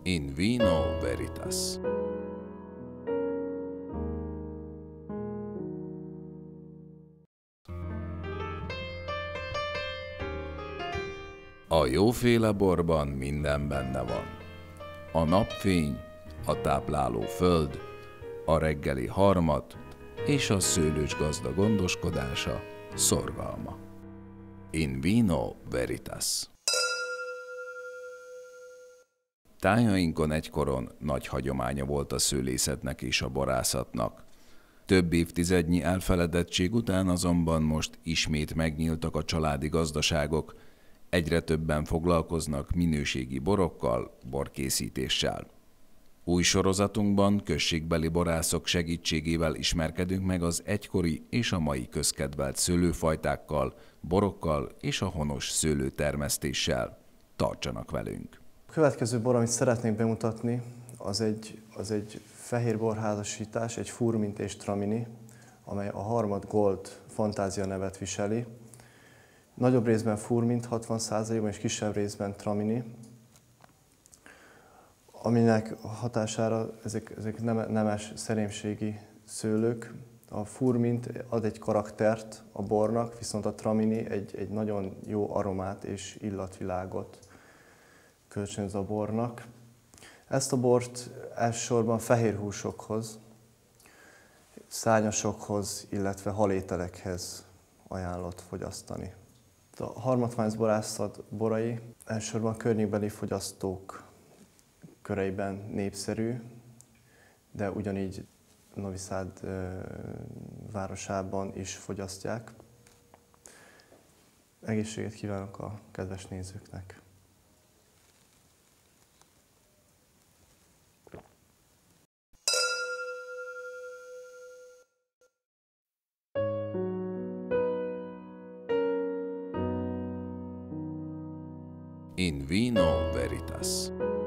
In vino veritas. A jóféle borban minden benne van. A napfény, a tápláló föld, a reggeli harmat és a szőlősgazda gondoskodása, szorgalma. In vino veritas. Tájainkon egykoron nagy hagyománya volt a szőlészetnek és a borászatnak. Több évtizednyi elfeledettség után azonban most ismét megnyíltak a családi gazdaságok, egyre többen foglalkoznak minőségi borokkal, borkészítéssel. Új sorozatunkban községbeli borászok segítségével ismerkedünk meg az egykori és a mai közkedvelt szőlőfajtákkal, borokkal és a honos szőlőtermesztéssel. Tartsanak velünk! A következő bor, amit szeretnék bemutatni, az egy fehérborházasítás, egy Furmint és Tramini, amely a Harmat Gold Fantázia nevet viseli. Nagyobb részben Furmint 60%-ban és kisebb részben Tramini, aminek hatására ezek nemes szerémségi szőlők. A Furmint ad egy karaktert a bornak, viszont a Tramini egy nagyon jó aromát és illatvilágot kölcsönöz a bornak. Ezt a bort elsősorban fehér húsokhoz, szárnyasokhoz, illetve halételekhez ajánlott fogyasztani. A Harmatwines borászat borai elsősorban a környékbeli fogyasztók köreiben népszerű, de ugyanígy Novi Sad városában is fogyasztják. Egészséget kívánok a kedves nézőknek! In vino veritas.